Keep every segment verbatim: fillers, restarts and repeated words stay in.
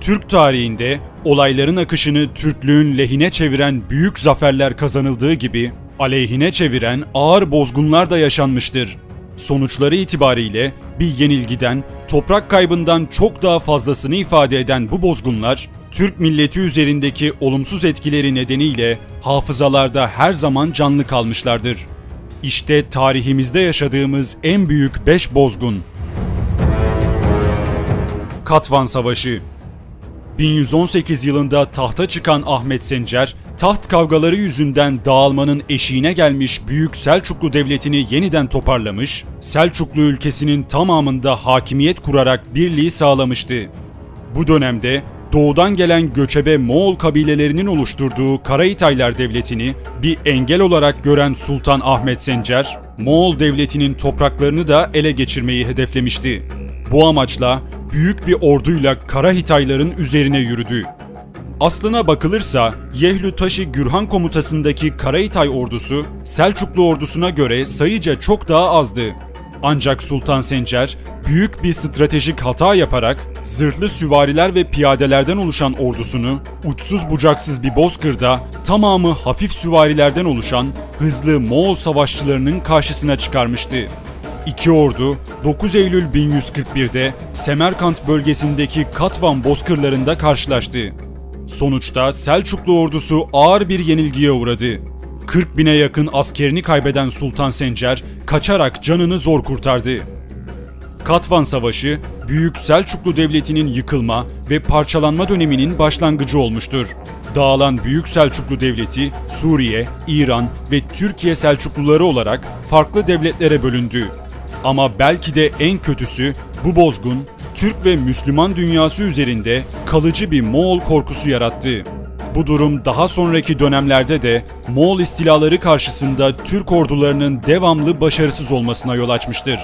Türk tarihinde olayların akışını Türklüğün lehine çeviren büyük zaferler kazanıldığı gibi aleyhine çeviren ağır bozgunlar da yaşanmıştır. Sonuçları itibariyle bir yenilgiden, toprak kaybından çok daha fazlasını ifade eden bu bozgunlar, Türk milleti üzerindeki olumsuz etkileri nedeniyle hafızalarda her zaman canlı kalmışlardır. İşte tarihimizde yaşadığımız en büyük beş bozgun. Katvan Savaşı. bin yüz on sekiz yılında tahta çıkan Ahmet Sencer, taht kavgaları yüzünden dağılmanın eşiğine gelmiş Büyük Selçuklu Devleti'ni yeniden toparlamış, Selçuklu ülkesinin tamamında hakimiyet kurarak birliği sağlamıştı. Bu dönemde doğudan gelen göçebe Moğol kabilelerinin oluşturduğu Karahitaylar Devleti'ni bir engel olarak gören Sultan Ahmet Sencer, Moğol Devleti'nin topraklarını da ele geçirmeyi hedeflemişti. Bu amaçla büyük bir orduyla Karahitayların üzerine yürüdü. Aslına bakılırsa Yehlü-Taşı Gürhan komutasındaki Karahitay ordusu Selçuklu ordusuna göre sayıca çok daha azdı. Ancak Sultan Sencer büyük bir stratejik hata yaparak zırhlı süvariler ve piyadelerden oluşan ordusunu uçsuz bucaksız bir bozkırda tamamı hafif süvarilerden oluşan hızlı Moğol savaşçılarının karşısına çıkarmıştı. İki ordu dokuz Eylül bin yüz kırk bir'de Semerkant bölgesindeki Katvan bozkırlarında karşılaştı. Sonuçta Selçuklu ordusu ağır bir yenilgiye uğradı. kırk bine yakın askerini kaybeden Sultan Sencer kaçarak canını zor kurtardı. Katvan Savaşı, Büyük Selçuklu Devleti'nin yıkılma ve parçalanma döneminin başlangıcı olmuştur. Dağılan Büyük Selçuklu Devleti, Suriye, İran ve Türkiye Selçukluları olarak farklı devletlere bölündü. Ama belki de en kötüsü, bu bozgun, Türk ve Müslüman dünyası üzerinde kalıcı bir Moğol korkusu yarattı. Bu durum daha sonraki dönemlerde de Moğol istilaları karşısında Türk ordularının devamlı başarısız olmasına yol açmıştır.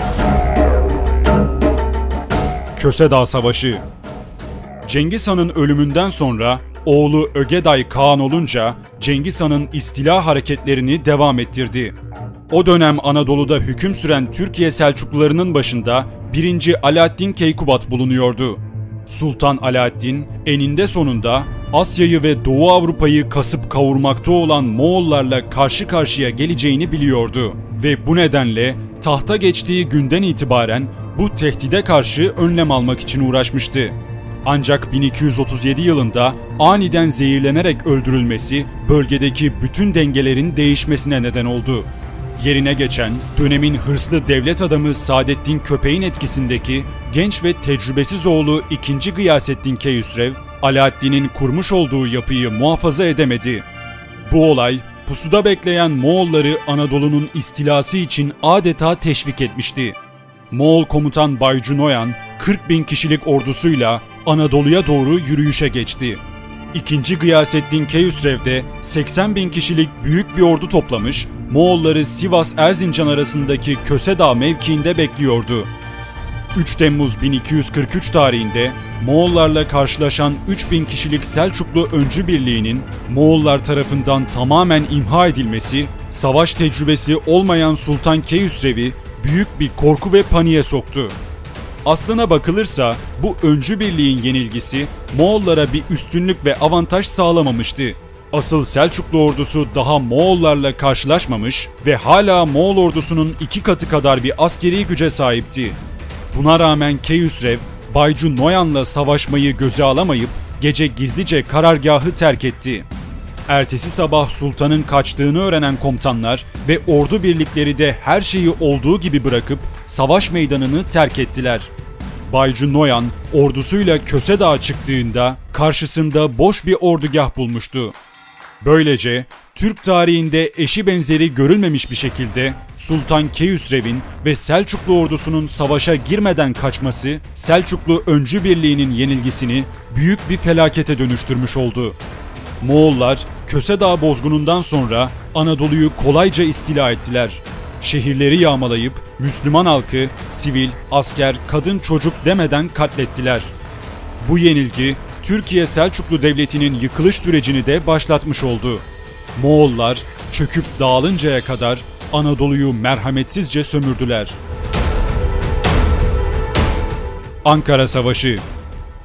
Kösedağ Savaşı. Cengiz Han'ın ölümünden sonra oğlu Ögeday Kağan olunca Cengiz Han'ın istila hareketlerini devam ettirdi. O dönem Anadolu'da hüküm süren Türkiye Selçuklularının başında birinci Alaaddin Keykubat bulunuyordu. Sultan Alaaddin eninde sonunda Asya'yı ve Doğu Avrupa'yı kasıp kavurmakta olan Moğollarla karşı karşıya geleceğini biliyordu ve bu nedenle tahta geçtiği günden itibaren bu tehdide karşı önlem almak için uğraşmıştı. Ancak bin iki yüz otuz yedi yılında aniden zehirlenerek öldürülmesi bölgedeki bütün dengelerin değişmesine neden oldu. Yerine geçen dönemin hırslı devlet adamı Saadettin Köpek'in etkisindeki genç ve tecrübesiz oğlu ikinci. Gıyasettin Keyhüsrev, Alaaddin'in kurmuş olduğu yapıyı muhafaza edemedi. Bu olay pusuda bekleyen Moğolları Anadolu'nun istilası için adeta teşvik etmişti. Moğol komutan Baycu Noyan kırk bin kişilik ordusuyla Anadolu'ya doğru yürüyüşe geçti. ikinci. Gıyasettin Keyhüsrev de seksen bin kişilik büyük bir ordu toplamış, Moğolları Sivas-Erzincan arasındaki Kösedağ mevkiinde bekliyordu. üç Temmuz bin iki yüz kırk üç tarihinde Moğollarla karşılaşan üç bin kişilik Selçuklu Öncü Birliği'nin Moğollar tarafından tamamen imha edilmesi, savaş tecrübesi olmayan Sultan Keyhüsrev'i büyük bir korku ve paniğe soktu. Aslına bakılırsa bu Öncü Birliği'nin yenilgisi Moğollara bir üstünlük ve avantaj sağlamamıştı. Asıl Selçuklu ordusu daha Moğollarla karşılaşmamış ve hala Moğol ordusunun iki katı kadar bir askeri güce sahipti. Buna rağmen Keyhüsrev, Baycu Noyan'la savaşmayı göze alamayıp gece gizlice karargahı terk etti. Ertesi sabah sultanın kaçtığını öğrenen komutanlar ve ordu birlikleri de her şeyi olduğu gibi bırakıp savaş meydanını terk ettiler. Baycu Noyan ordusuyla Kösedağ'a çıktığında karşısında boş bir ordugah bulmuştu. Böylece Türk tarihinde eşi benzeri görülmemiş bir şekilde Sultan Keyhüsrev'in ve Selçuklu ordusunun savaşa girmeden kaçması Selçuklu Öncü Birliği'nin yenilgisini büyük bir felakete dönüştürmüş oldu. Moğollar Kösedağ bozgunundan sonra Anadolu'yu kolayca istila ettiler. Şehirleri yağmalayıp Müslüman halkı sivil, asker, kadın, çocuk demeden katlettiler. Bu yenilgi Türkiye Selçuklu Devleti'nin yıkılış sürecini de başlatmış oldu. Moğollar çöküp dağılıncaya kadar Anadolu'yu merhametsizce sömürdüler. Ankara Savaşı.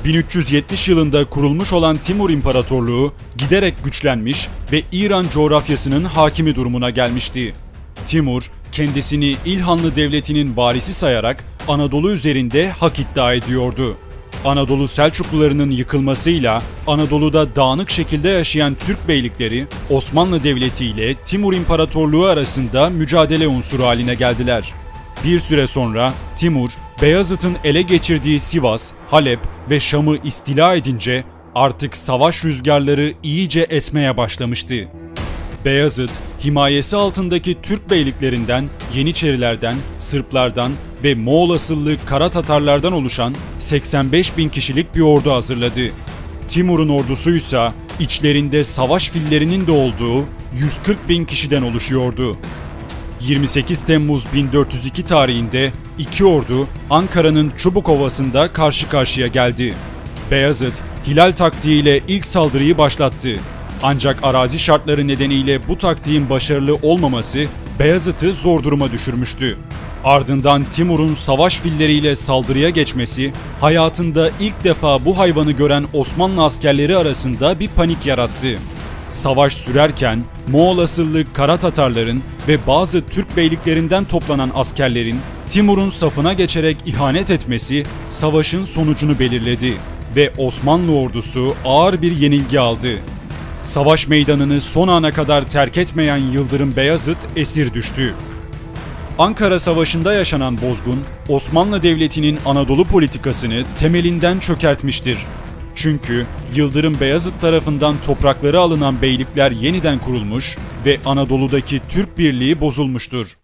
bin üç yüz yetmiş yılında kurulmuş olan Timur İmparatorluğu giderek güçlenmiş ve İran coğrafyasının hakimi durumuna gelmişti. Timur, kendisini İlhanlı Devleti'nin varisi sayarak Anadolu üzerinde hak iddia ediyordu. Anadolu Selçuklularının yıkılmasıyla Anadolu'da dağınık şekilde yaşayan Türk beylikleri Osmanlı Devleti ile Timur İmparatorluğu arasında mücadele unsuru haline geldiler. Bir süre sonra Timur, Beyazıt'ın ele geçirdiği Sivas, Halep ve Şam'ı istila edince artık savaş rüzgarları iyice esmeye başlamıştı. Beyazıt, himayesi altındaki Türk beyliklerinden, Yeniçerilerden, Sırplardan ve Moğol asıllı Kara Tatarlardan oluşan seksen beş bin kişilik bir ordu hazırladı. Timur'un ordusuysa içlerinde savaş fillerinin de olduğu yüz kırk bin kişiden oluşuyordu. yirmi sekiz Temmuz bin dört yüz iki tarihinde iki ordu Ankara'nın Çubukovası'nda karşı karşıya geldi. Beyazıt, hilal taktiğiyle ilk saldırıyı başlattı. Ancak arazi şartları nedeniyle bu taktiğin başarılı olmaması Beyazıt'ı zor duruma düşürmüştü. Ardından Timur'un savaş filleriyle saldırıya geçmesi, hayatında ilk defa bu hayvanı gören Osmanlı askerleri arasında bir panik yarattı. Savaş sürerken Moğol asıllı Kara Tatarların ve bazı Türk beyliklerinden toplanan askerlerin Timur'un safına geçerek ihanet etmesi savaşın sonucunu belirledi ve Osmanlı ordusu ağır bir yenilgi aldı. Savaş meydanını son ana kadar terk etmeyen Yıldırım Beyazıt esir düştü. Ankara Savaşı'nda yaşanan bozgun, Osmanlı Devleti'nin Anadolu politikasını temelinden çökertmiştir. Çünkü Yıldırım Beyazıt tarafından toprakları alınan beylikler yeniden kurulmuş ve Anadolu'daki Türk birliği bozulmuştur.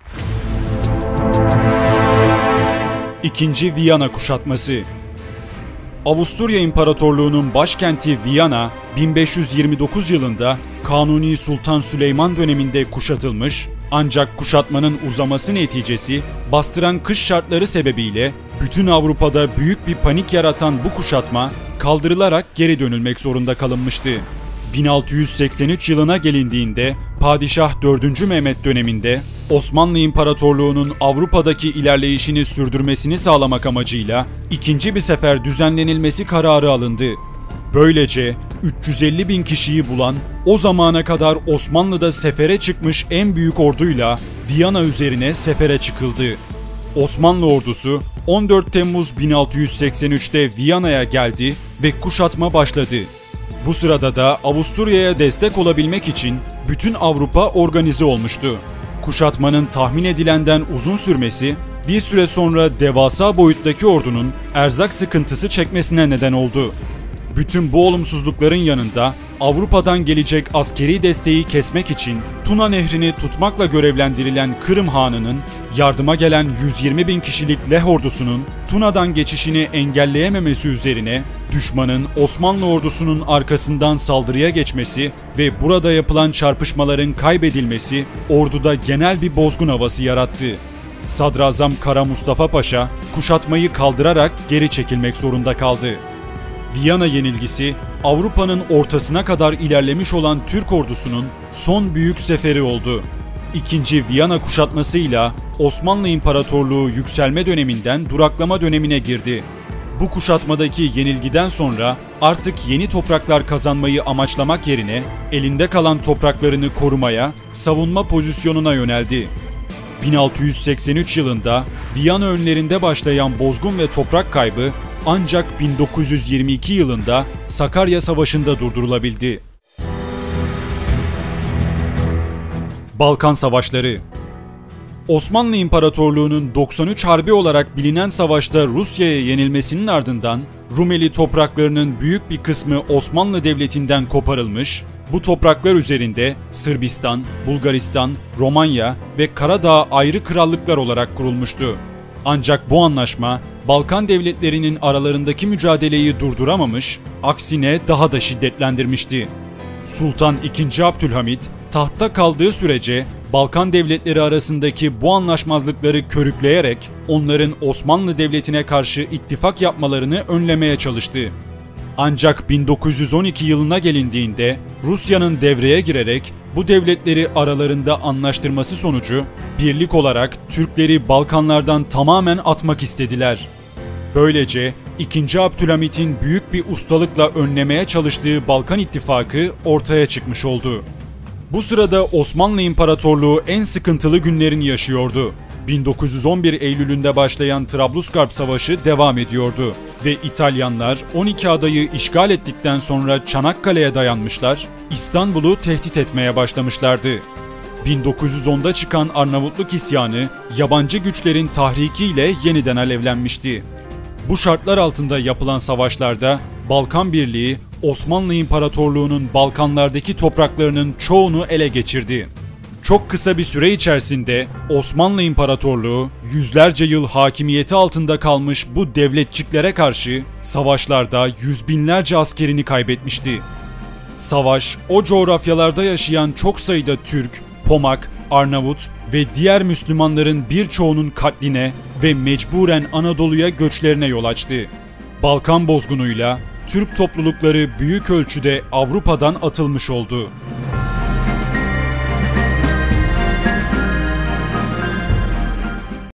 İkinci Viyana Kuşatması. Avusturya İmparatorluğu'nun başkenti Viyana, bin beş yüz yirmi dokuz yılında Kanuni Sultan Süleyman döneminde kuşatılmış, ancak kuşatmanın uzaması neticesi bastıran kış şartları sebebiyle bütün Avrupa'da büyük bir panik yaratan bu kuşatma kaldırılarak geri dönülmek zorunda kalınmıştı. bin altı yüz seksen üç yılına gelindiğinde Padişah dördüncü Mehmet döneminde Osmanlı İmparatorluğu'nun Avrupa'daki ilerleyişini sürdürmesini sağlamak amacıyla ikinci bir sefer düzenlenilmesi kararı alındı. Böylece üç yüz elli bin kişiyi bulan, o zamana kadar Osmanlı'da sefere çıkmış en büyük orduyla Viyana üzerine sefere çıkıldı. Osmanlı ordusu on dört Temmuz bin altı yüz seksen üç'te Viyana'ya geldi ve kuşatma başladı. Bu sırada da Avusturya'ya destek olabilmek için bütün Avrupa organize olmuştu. Kuşatmanın tahmin edilenden uzun sürmesi, bir süre sonra devasa boyuttaki ordunun erzak sıkıntısı çekmesine neden oldu. Bütün bu olumsuzlukların yanında Avrupa'dan gelecek askeri desteği kesmek için Tuna Nehri'ni tutmakla görevlendirilen Kırım Hanı'nın yardıma gelen yüz yirmi bin kişilik Leh ordusunun Tuna'dan geçişini engelleyememesi üzerine düşmanın Osmanlı ordusunun arkasından saldırıya geçmesi ve burada yapılan çarpışmaların kaybedilmesi orduda genel bir bozgun havası yarattı. Sadrazam Kara Mustafa Paşa kuşatmayı kaldırarak geri çekilmek zorunda kaldı. Viyana yenilgisi, Avrupa'nın ortasına kadar ilerlemiş olan Türk ordusunun son büyük seferi oldu. İkinci Viyana kuşatmasıyla Osmanlı İmparatorluğu yükselme döneminden duraklama dönemine girdi. Bu kuşatmadaki yenilgiden sonra artık yeni topraklar kazanmayı amaçlamak yerine elinde kalan topraklarını korumaya, savunma pozisyonuna yöneldi. bin altı yüz seksen üç yılında Viyana önlerinde başlayan bozgun ve toprak kaybı ancak bin dokuz yüz yirmi iki yılında Sakarya Savaşı'nda durdurulabildi. Balkan Savaşları. Osmanlı İmparatorluğu'nun doksan üç Harbi olarak bilinen savaşta Rusya'ya yenilmesinin ardından Rumeli topraklarının büyük bir kısmı Osmanlı Devleti'nden koparılmış, bu topraklar üzerinde Sırbistan, Bulgaristan, Romanya ve Karadağ ayrı krallıklar olarak kurulmuştu. Ancak bu anlaşma Balkan devletlerinin aralarındaki mücadeleyi durduramamış, aksine daha da şiddetlendirmişti. Sultan ikinci. Abdülhamit tahtta kaldığı sürece Balkan devletleri arasındaki bu anlaşmazlıkları körükleyerek onların Osmanlı Devleti'ne karşı ittifak yapmalarını önlemeye çalıştı. Ancak bin dokuz yüz on iki yılına gelindiğinde Rusya'nın devreye girerek bu devletleri aralarında anlaştırması sonucu birlik olarak Türkleri Balkanlardan tamamen atmak istediler. Böylece ikinci. Abdülhamit'in büyük bir ustalıkla önlemeye çalıştığı Balkan İttifakı ortaya çıkmış oldu. Bu sırada Osmanlı İmparatorluğu en sıkıntılı günlerini yaşıyordu. bin dokuz yüz on bir Eylül'ünde başlayan Trablusgarp Savaşı devam ediyordu ve İtalyanlar on iki adayı işgal ettikten sonra Çanakkale'ye dayanmışlar, İstanbul'u tehdit etmeye başlamışlardı. bin dokuz yüz onda çıkan Arnavutluk isyanı yabancı güçlerin tahrikiyle yeniden alevlenmişti. Bu şartlar altında yapılan savaşlarda Balkan Birliği, Osmanlı İmparatorluğu'nun Balkanlardaki topraklarının çoğunu ele geçirdi. Çok kısa bir süre içerisinde Osmanlı İmparatorluğu yüzlerce yıl hakimiyeti altında kalmış bu devletçiklere karşı savaşlarda yüz binlerce askerini kaybetmişti. Savaş, o coğrafyalarda yaşayan çok sayıda Türk, Pomak, Arnavut ve diğer Müslümanların birçoğunun katline ve mecburen Anadolu'ya göçlerine yol açtı. Balkan bozgunuyla Türk toplulukları büyük ölçüde Avrupa'dan atılmış oldu.